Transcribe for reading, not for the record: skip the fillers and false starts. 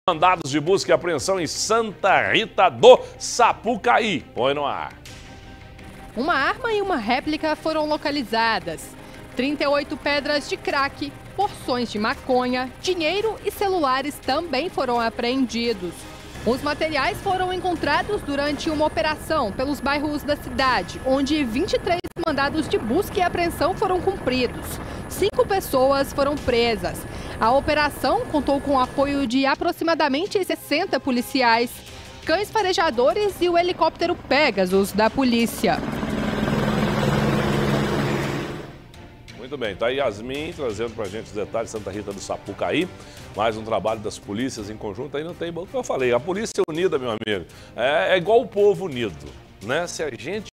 Mandados de busca e apreensão em Santa Rita do Sapucaí. Põe no ar. Uma arma e uma réplica foram localizadas. 38 pedras de crack, porções de maconha, dinheiro e celulares também foram apreendidos. Os materiais foram encontrados durante uma operação pelos bairros da cidade, onde 23 mandados de busca e apreensão foram cumpridos. 5 pessoas foram presas. A operação contou com o apoio de aproximadamente 60 policiais, cães farejadores e o helicóptero Pegasus da polícia. Muito bem, tá aí Yasmin trazendo pra gente os detalhes de Santa Rita do Sapucaí. Mais um trabalho das polícias em conjunto. Aí não tem, como eu falei, a polícia unida, meu amigo, é igual o povo unido, né? Se a gente